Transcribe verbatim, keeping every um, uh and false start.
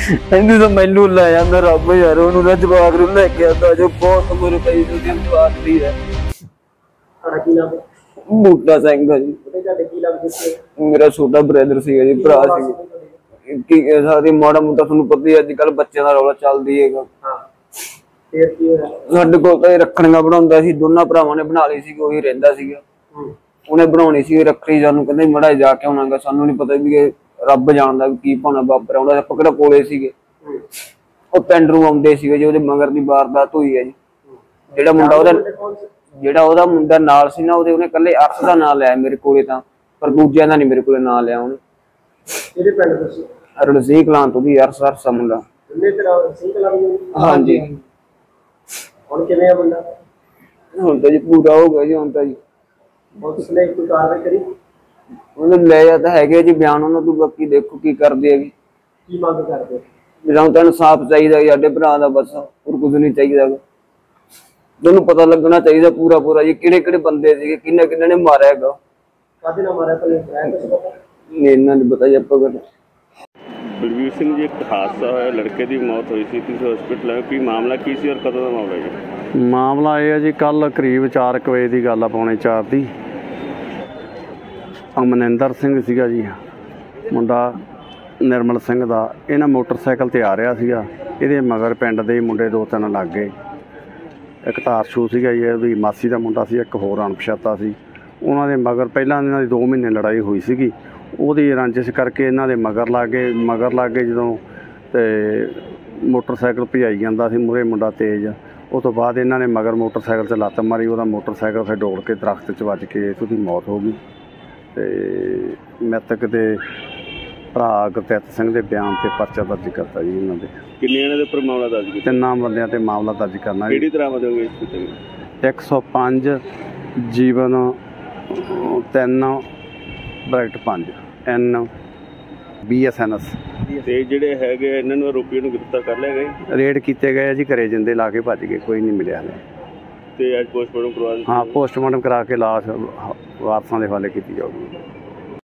ਇਹਨੂੰ ਤਾਂ ਮੈਨੂੰ ਲੈ ਜਾਂਦਾ ਰੱਬ ਯਾਰ, ਉਹਨੂੰ ਨਾ ਜਵਾਕ ਨੂੰ ਲੈ ਕੇ ਆਉਂਦਾ ਜੋ ਬਹੁਤ ਉਮਰ ਪਈ ਉਹਦੀ ਜਵਾਕ ਦੀ ਹੈ। ਤੁਹਾਡਾ ਕੀ ਨਾਮ ਹੈ? ਬੂਟਾ ਸਿੰਘ ਆ ਜੀ। ਤੁਹਾਡੇ ਕੀ ਲੱਗਦੇ ਸੀ? ਮੇਰਾ ਛੋਟਾ ਬ੍ਰਦਰ ਸੀਗਾ ਜੀ, ਭਰਾ ਸੀ। ਕੀ ਕਹਿ ਸਕਦੇ, ਮਾੜਾ ਮੋਟਾ ਤੁਹਾਨੂੰ ਪਤਾ ਹੀ ਅੱਜ ਕੱਲ ਬੱਚਿਆਂ ਦਾ ਰੌਲਾ ਚੱਲਦੀ ਹੈਗਾ। ਫਿਰ ਕੀ ਹੋਇਆ? ਸਾਡੇ ਕੋਲ ਤਾਂ ਇਹ ਰੱਖੜੀਆਂ ਬਣਾਉਂਦਾ ਸੀ, ਦੋਨਾਂ ਭਰਾਵਾਂ ਨੇ ਬਣਾ ਲਈ ਸੀ, ਉਹੀ ਰਹਿੰਦਾ ਸੀਗਾ। ਉਹਨੇ ਬਣਾਉਣੀ ਸੀ ਰੱਖੜੀ, ਸਾਨੂੰ ਕਹਿੰਦੇ ਮੜਾ ਜਾ ਕੇ ਆਉਣਾਗਾ। ਸਾਨੂੰ ਨੀ ਪਤਾ ਵੀ ਰੱਬ ਜਾਣਦਾ ਵੀ ਕੀ ਭਾਣਾ ਵਾਪਰਿਆ ਉਹਨਾਂ ਦਾ। ਆਪਾਂ ਕਿਹੜਾ ਕੋਲੇ ਸੀਗੇ, ਉਹ ਪਿੰਡ ਨੂੰ ਆਉਂਦੇ ਸੀਗੇ ਜੀ। ਉਹਦੇ ਮਗਰ ਦੀ ਵਾਰਦਾਤ ਹੋਈ ਹੈ ਜੀ। ਜਿਹੜਾ ਮੁੰਡਾ ਉਹਦਾ ਜਿਹੜਾ ਉਹਦਾ ਮੁੰਡਾ ਨਾਲ ਸੀ ਨਾ, ਉਹਦੇ ਉਹਨੇ ਇਕੱਲੇ ਅਰਸ਼ ਦਾ ਨਾਂ ਲਿਆ ਮੇਰੇ ਕੋਲੇ ਤਾਂ, ਪਰ ਦੂਜਿਆਂ ਦਾ ਨੀ ਮੇਰੇ ਕੋਲੇ ਨਾਂ ਲਿਆ ਉਹਨੇ। ਕਿਹੜੇ ਪਿੰਡ ਤੋਂ ਸੀ? ਰਣਜੀਤ ਕਲਾਂ ਤੋਂ ਜੀ, ਅਰਸ਼ ਅਰਸ਼ ਦਾ ਮੁੰਡਾ। ਹਾਂਜੀ। ਹੁਣ ਕਿਵੇਂ ਆ ਮੁੰਡਾ? ਹੁਣ ਤਾਂ ਜੀ ਪੂਰਾ ਹੋ ਗਿਆ ਜੀ। ਹੁਣ ਤਾਂ ਜੀ ਪੁਲਿਸ ਨੇ ਕੋਈ ਕਾਰਵਾਈ ਕਰੀ? ਉਹਨੇ ਲੈ ਜਾ ਤਾਂ ਹੈਗੇ ਜੀ ਬਿਆਨ ਉਹਨਾਂ ਤੋਂ, ਬਾਕੀ ਦੇਖੋ ਕੀ ਕਰਦੇ ਹੈਗੇ। ਕੀ ਮੰਗ ਕਰਦੇ? ਸਾਨੂੰ ਤਾਂ ਇਨਸਾਫ ਚਾਹੀਦਾ ਜੀ ਸਾਡੇ ਭਰਾ ਦਾ, ਬਸ ਹੋਰ ਕੁਝ ਨਹੀਂ ਚਾਹੀਦਾ। ਤੁਹਾਨੂੰ ਪਤਾ ਲੱਗਣਾ ਚਾਹੀਦਾ ਪੂਰਾ ਪੂਰਾ ਜੀ, ਕਿਹੜੇ ਕਿਹੜੇ ਬੰਦੇ ਸੀਗੇ, ਕਿੰਨੇ ਕਿੰਨੇ ਨੇ ਮਾਰਿਆ ਹੈਗਾ। ਕਾਹਦੇ ਨਾਲ ਮਾਰਿਆ ਤੁਹਾਨੂੰ ਪਤਾ? ਨਹੀਂ ਇਹਨਾਂ ਨੇ ਪਤਾ ਜੀ ਆਪਾਂ ਕਰ। ਬਲਵੀਰ ਸਿੰਘ ਜੀ, ਇੱਕ ਹਾਦਸਾ ਹੋਇਆ, ਲੜਕੇ ਦੀ ਮੌਤ ਹੋਈ ਸੀ, ਤੁਸੀਂ ਹਸਪੀਟਲ ਆਏ, ਕੀ ਮਾਮਲਾ ਕੀ ਸੀ ਔਰ ਕਦੋਂ ਦਾ ਮਾਮਲਾ ਜੀ? ਮਾਮਲਾ ਇਹ ਹੈ ਜੀ, ਕੱਲ੍ਹ ਕਰੀਬ ਚਾਰ ਕੁ ਵਜੇ ਦੀ ਗੱਲ ਆ, ਪੌਣੇ ਚਾਰ ਦੀ। ਅਮਨਿੰਦਰ ਸਿੰਘ ਸੀਗਾ ਜੀ ਮੁੰਡਾ, ਨਿਰਮਲ ਸਿੰਘ ਦਾ। ਇਹਨਾਂ ਮੋਟਰਸਾਈਕਲ 'ਤੇ ਆ ਰਿਹਾ ਸੀਗਾ, ਇਹਦੇ ਮਗਰ ਪਿੰਡ ਦੇ ਮੁੰਡੇ ਦੋ ਤਿੰਨ ਲੱਗ ਗਏ। ਇੱਕ ਤਾਰਸ਼ੂ ਸੀਗਾ ਜੀ, ਉਹਦੀ ਮਾਸੀ ਦਾ ਮੁੰਡਾ ਸੀ, ਇੱਕ ਹੋਰ ਅਣਪਛਾਤਾ ਸੀ। ਉਹਨਾਂ ਦੇ ਮਗਰ ਪਹਿਲਾਂ ਇਹਨਾਂ ਦੀ ਦੋ ਮਹੀਨੇ ਲੜਾਈ ਹੋਈ ਸੀਗੀ, ਉਹਦੀ ਰੰਜਿਸ਼ ਕਰਕੇ ਇਹਨਾਂ ਦੇ ਮਗਰ ਲੱਗ ਗਏ। ਮਗਰ ਲੱਗ ਗਏ ਜਦੋਂ, ਅਤੇ ਮੋਟਰਸਾਈਕਲ ਭਜਾਈ ਜਾਂਦਾ ਸੀ ਮੂਹਰੇ ਮੁੰਡਾ ਤੇਜ਼। ਉਹ ਤੋਂ ਬਾਅਦ ਇਹਨਾਂ ਨੇ ਮਗਰ ਮੋਟਰਸਾਈਕਲ 'ਤੇ ਲੱਤ ਮਾਰੀ, ਉਹਦਾ ਮੋਟਰਸਾਈਕਲ ਫਿਰ ਡੋਲ ਕੇ ਦਰਖਤ 'ਚ ਵੱਜ ਕੇ ਉਹਦੀ ਮੌਤ ਹੋ ਗਈ। ਅਤੇ ਮ੍ਰਿਤਕ ਦੇ ਭਰਾ ਗੁਰਤਿੱਤ ਸਿੰਘ ਦੇ ਬਿਆਨ 'ਤੇ ਪਰਚਾ ਦਰਜ ਕਰਤਾ ਜੀ ਇਹਨਾਂ ਦੇ। ਕਿੰਨੇ ਇਹਨਾਂ ਦੇ ਉੱਪਰ ਮਾਮਲਾ ਦਰਜ ਕੀਤਾ? ਤਿੰਨਾਂ ਬੰਦਿਆਂ 'ਤੇ ਮਾਮਲਾ ਦਰਜ ਕਰਨਾ। ਕਿਹੜੀ ਤਰ੍ਹਾਂ ਮਦੋਗੇ? ਇੱਕ ਸੌ ਪੰਜ ਜੀਵਨ ਤਿੰਨ ਬ੍ਰੈਕਟ ਪੰਜ N B S N S. ਤੇ ਜਿਹੜੇ ਹੈਗੇ ਇਹਨਾਂ ਨੂੰ ਆਰੋਪੀਆਂ ਨੂੰ ਗ੍ਰਿਫਤਾਰ ਕਰ ਲਿਆ ਗਏ? ਰੇਡ ਕੀਤੇ ਗਏ ਜੀ, ਘਰੇ ਜਿੰਦੇ ਲਾ ਕੇ ਭੱਜ ਗਏ, ਕੋਈ ਨਹੀਂ ਮਿਲਿਆ ਹਲੇ। ਤੇ ਅੱਜ ਪੋਸਟਮਾਰਟਮ ਕਰਵਾ ਦਿੱਤਾ? ਹਾਂ, ਪੋਸਟਮਾਰਟਮ ਕਰਾ ਕੇ ਲਾਸ਼ ਵਾਰਸਾਂ ਦੇ ਹਵਾਲੇ ਕੀਤੀ ਜਾਊਗੀ।